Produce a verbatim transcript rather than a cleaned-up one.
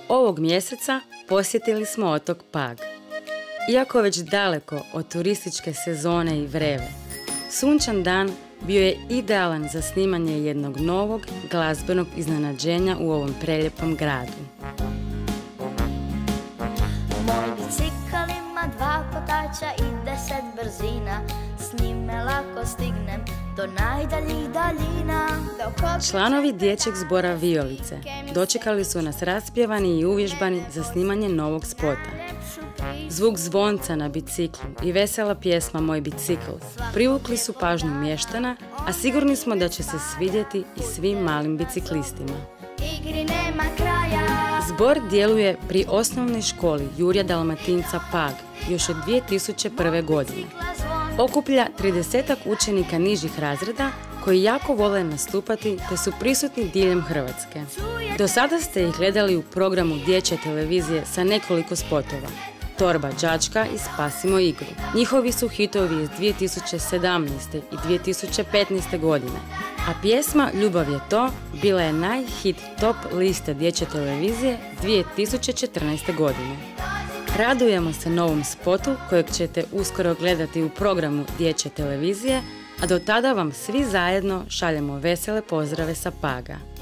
Ovog mjeseca posjetili smo otok Pag. Iako već daleko od turističke sezone i vreve, sunčan dan bio je idealan za snimanje jednog novog glazbenog iznenađenja u ovom prelijepom gradu. Moj bicikl ima dva kotača i deset brzina, s njime lako stignem do najdaljih daljina. Članovi dječjeg zbora Violice dočekali su nas raspjevani i uvježbani za snimanje novog spota. Zvuk zvonca na biciklu i vesela pjesma Moj bicikl privukli su pažnju mještana, a sigurni smo da će se svidjeti i svim malim biciklistima. Zbor djeluje pri osnovnoj školi Jurja Dalmatinca Pag još od dvije tisuće prve. godine. Okuplja tridesetak učenika nižih razreda koji jako vole nastupati te su prisutni diljem Hrvatske. Do sada ste ih gledali u programu dječje televizije sa nekoliko spotova: Torba đačka i Spasimo igru. Njihovi su hitovi iz dvije tisuće sedamnaeste. i dvije tisuće petnaeste. godine, a pjesma Ljubav je to bila je najhit top liste dječje televizije dvije tisuće četrnaeste. godine. Radujemo se novom spotu kojeg ćete uskoro gledati u programu dječje televizije, a do tada vam svi zajedno šaljemo vesele pozdrave sa Paga.